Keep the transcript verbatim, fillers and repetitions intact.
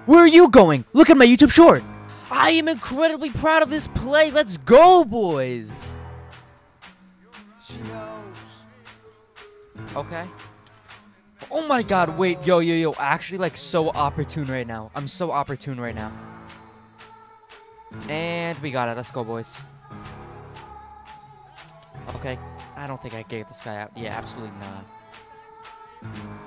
Where are you going? Look at my YouTube short. I am incredibly proud of this play. Let's go, boys. She knows. Okay. Oh my god, wait, yo, yo, yo. Actually, like, so opportune right now. I'm so opportune right now. And we got it. Let's go, boys. Okay. I don't think I gave this guy out. Yeah, absolutely not.